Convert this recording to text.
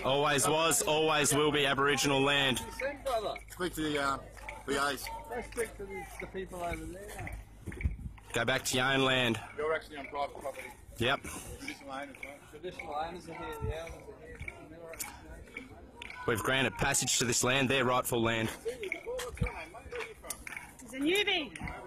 Always was, always will be Aboriginal land. Speak to the VAs. Let's speak to the people over there. Go back to your own land. You're actually on private property. Yep. Traditional owners, right? Traditional owners are here, the elders are here. We've granted passage to this land, their rightful land. He's a newbie.